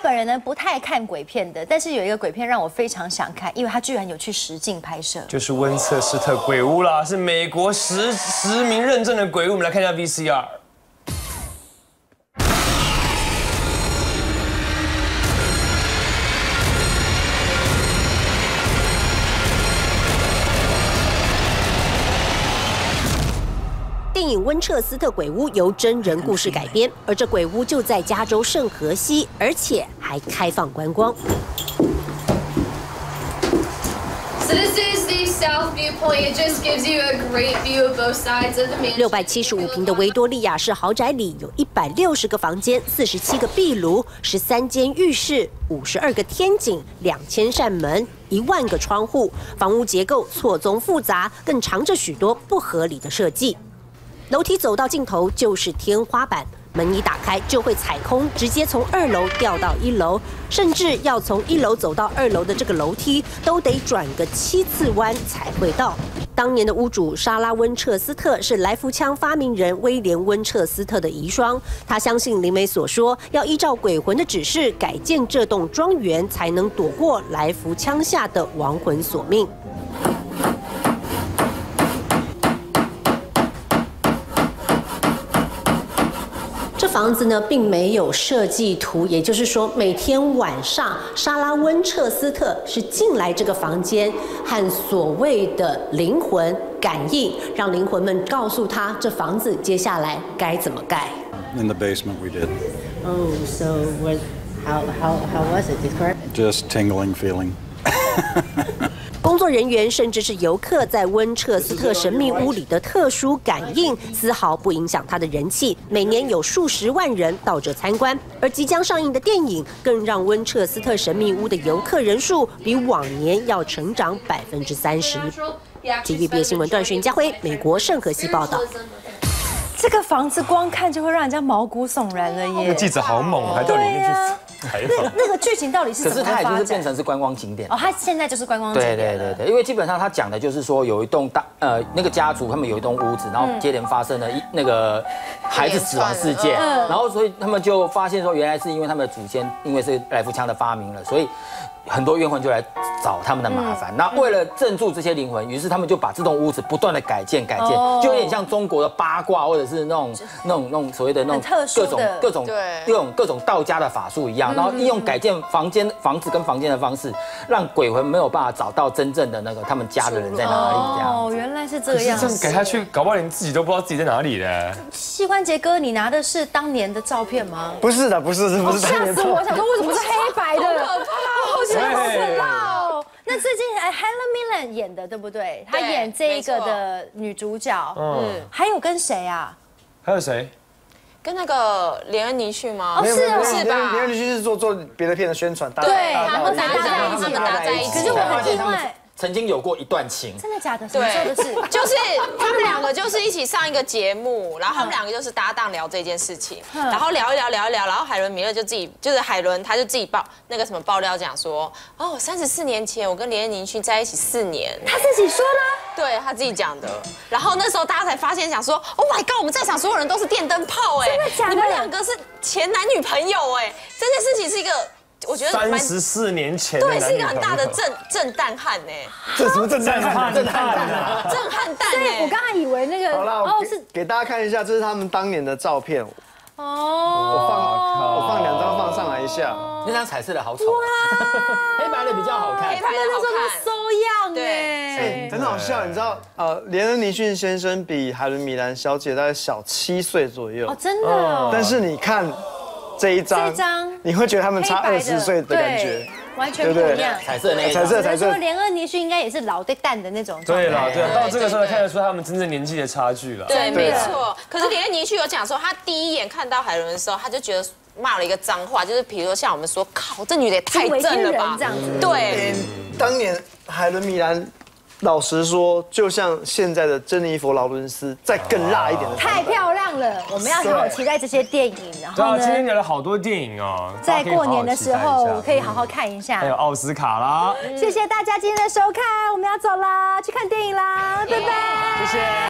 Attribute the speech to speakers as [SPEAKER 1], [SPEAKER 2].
[SPEAKER 1] 本人呢不太看鬼片的，但是有一个鬼片让我非常想看，因为它居然有去实境拍摄，
[SPEAKER 2] 就是温彻斯特鬼屋啦，是美国实名认证的鬼屋。我们来看一下 VCR。
[SPEAKER 3] 电影《温彻斯特鬼屋》由真人故事改编，而这鬼屋就在加州圣荷西，而且还开放观光。
[SPEAKER 4] So this is the south viewpoint. It just gives you a great view of both sides of the mansion.
[SPEAKER 3] 675平的维多利亚式豪宅里有160个房间、47个壁炉、13间浴室、52个天井、2000扇门、1万个窗户，房屋结构错综复杂，更藏着许多不合理的设计。 楼梯走到尽头就是天花板，门一打开就会踩空，直接从2楼掉到1楼，甚至要从1楼走到2楼的这个楼梯，都得转个7次弯才会到。当年的屋主莎拉·温彻斯特是来福枪发明人威廉·温彻斯特的遗孀，他相信灵媒所说，要依照鬼魂的指示改建这栋庄园，才能躲过来福枪下的亡魂索命。 这房子呢，并没有设计图，也就是说，每天晚上，莎拉·温彻斯特是进来这个房间，和所谓的灵魂感应，让灵魂们告诉他这房子接下来该怎么盖。
[SPEAKER 5] In the basement, we did.
[SPEAKER 6] Oh, so what? How was it? Describe it.
[SPEAKER 5] Just tingling feeling.
[SPEAKER 3] 工作人员甚至是游客在温彻斯特神秘屋里的特殊感应，丝毫不影响他的人气。每年有数十万人到这参观，而即将上映的电影更让温彻斯特神秘屋的游客人数比往年要成长30%。TVB 新闻段徐家辉，美国圣荷西报道。
[SPEAKER 1] 这个房子光看就会让人家毛骨悚然了耶！
[SPEAKER 2] 那个记者好猛，还到里面去采访。
[SPEAKER 1] 那个剧情到底是怎么发展？
[SPEAKER 7] 可是它也就是变成是观光景点
[SPEAKER 1] 哦，它现在就是观光景点了。
[SPEAKER 7] 对，因为基本上他讲的就是说有一栋那个家族他们有一栋屋子，然后接连发生了那个孩子死亡事件，然后所以他们就发现说原来是因为他们的祖先因为是来福枪的发明了，所以。 很多冤魂就来找他们的麻烦。那为了镇住这些灵魂，于是他们就把这栋屋子不断的改建，就有点像中国的八卦，或者是那种所谓的那种各种道家的法术一样，然后利用改建房子跟房间的方式，让鬼魂没有办法找到真正的那个他们家的人在哪里。这样
[SPEAKER 1] 哦，原来是这个样子。
[SPEAKER 2] 这样改下去，搞不好连自己都不知道自己在哪里嘞。
[SPEAKER 1] 膝关节哥，你拿的是当年的照片吗？
[SPEAKER 8] 不是的，不是当年。
[SPEAKER 1] 吓死我！想说为什么是黑白的？
[SPEAKER 4] 好可怕！
[SPEAKER 1] 好可怕哦！那最近Helen Mirren 演的对不对？她演这一个的女主角，还有跟谁啊？
[SPEAKER 2] 还有谁？
[SPEAKER 9] 跟那个连恩尼逊吗？
[SPEAKER 1] 哦，是
[SPEAKER 8] 吧？连恩尼逊是做别的片的宣传，
[SPEAKER 1] 对，
[SPEAKER 9] 他们搭在一起。
[SPEAKER 1] 可是我很意外。
[SPEAKER 7] 曾经有过一段情，
[SPEAKER 1] 真的假的？什么时候的事？
[SPEAKER 9] 就是他们两个就是一起上一个节目，然后他们两个就是搭档聊这件事情，然后聊一聊，然后海伦米勒就是海伦，他就自己爆料讲说，哦，34年前我跟连恩尼逊在一起4年，
[SPEAKER 1] 他自己说的，
[SPEAKER 9] 对他自己讲的。然后那时候大家才发现，想说 ，Oh my God， 我们在场所有人都是电灯泡哎，
[SPEAKER 1] 真的假的？
[SPEAKER 9] 你们两个是前男女朋友哎，这件事情是一个。 我觉得
[SPEAKER 2] 34年前，
[SPEAKER 9] 对，是一个很大的震撼汉呢。
[SPEAKER 8] 这什么震撼？
[SPEAKER 9] 震撼弹哎！
[SPEAKER 1] 我刚才以为那个
[SPEAKER 8] 好啦，是给大家看一下，这是他们当年的照片。
[SPEAKER 1] 哦，
[SPEAKER 8] 我放2张放上来一下。
[SPEAKER 7] 那张彩色的好丑，黑白的比较好看。
[SPEAKER 9] 黑白的好看，
[SPEAKER 1] 收样
[SPEAKER 9] 对，
[SPEAKER 8] 很好笑。你知道连恩尼逊先生比海伦米兰小姐大概小7岁左右。
[SPEAKER 1] 哦，真的。
[SPEAKER 8] 但是你看。 这一张，你会觉得他们差20岁的感觉，
[SPEAKER 1] 完全不一样。
[SPEAKER 7] 彩色那
[SPEAKER 8] 彩色。
[SPEAKER 1] 说连恩尼逊应该也是老的蛋的那种。
[SPEAKER 2] 对了，到这个时候才看得出他们真正年纪的差距了。
[SPEAKER 9] 对，没错。可是连恩尼逊有讲说，他第一眼看到海伦的时候，他就觉得骂了一个脏话，就是比如说像我们说，靠，这女的也太正了吧，
[SPEAKER 1] 这样子。
[SPEAKER 9] 对。
[SPEAKER 8] 当年海伦米兰。 老实说，就像现在的珍妮佛·劳伦斯，再更辣一点的，
[SPEAKER 1] 太漂亮了。我们要好好期待这些电影，然后呢，
[SPEAKER 2] 今天聊了好多电影哦，
[SPEAKER 1] 在过年的时候可以好好看一下。
[SPEAKER 2] 还有奥斯卡啦，
[SPEAKER 1] 谢谢大家今天的收看，我们要走啦，去看电影啦，拜拜，
[SPEAKER 2] 谢谢。